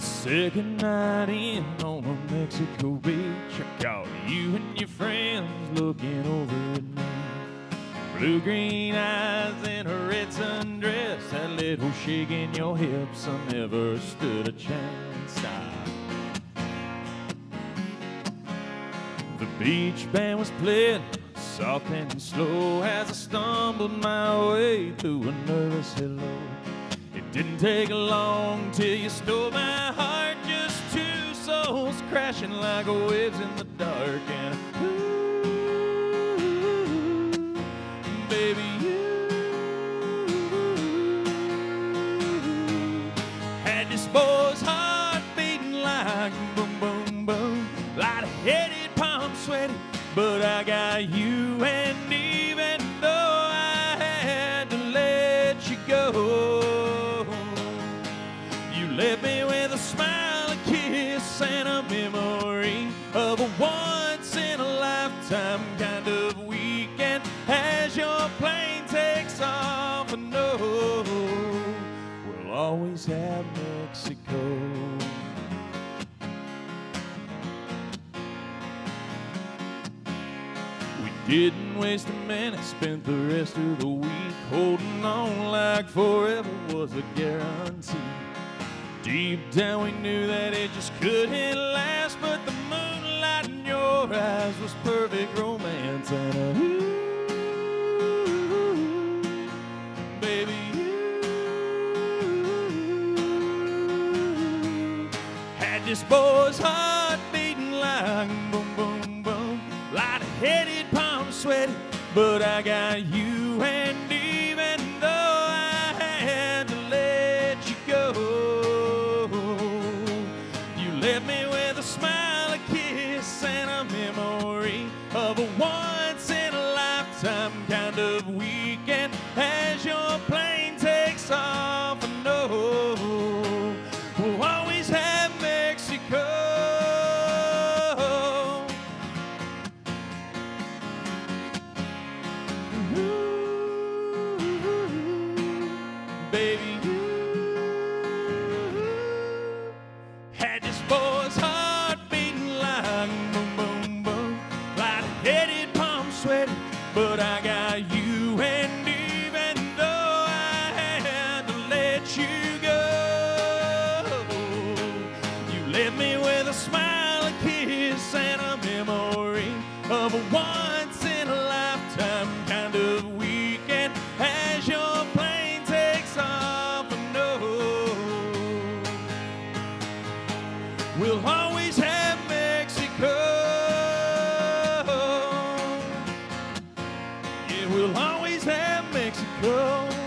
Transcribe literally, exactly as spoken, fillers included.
Second night in on a Mexico beach, I caught you and your friends looking over at me. Blue-green eyes in a red sundress, that little shake in your hips, I never stood a chance. I... The beach band was playing soft and slow as I stumbled my way to a nervous hello. It didn't take long till you stole my heart, just two souls crashing like waves in the dark. And ooh, baby, you had this boy's heart beating like boom, boom, boom, light-headed, palm sweaty, but I got you. And even though I had to let you go, left me with a smile, a kiss, and a memory of a once-in-a-lifetime kind of weekend. As your plane takes off, I know we'll always have Mexico. We didn't waste a minute, spent the rest of the week holding on like forever was a guarantee. Deep down we knew that it just couldn't last, but the moonlight in your eyes was perfect romance. And a ooh, baby, you had this boy's heart beating like boom, boom, boom, light-headed, palm sweaty, but I got you. And even though I had to let you go, left me with a smile, a kiss, and a memory of a once-in-a-lifetime kind of weekend. As your plane takes off, I know we'll always have Mexico. Ooh, baby, had this boy's heart beating like boom, boom, boom, light-headed, palm sweaty, but I got you. And even though I had to let you go, you left me with a smile, a kiss, and a memory of a once-in-a-lifetime kind of weekend. As your plane takes off, I know we'll always have Mexico. Yeah, we'll always have Mexico.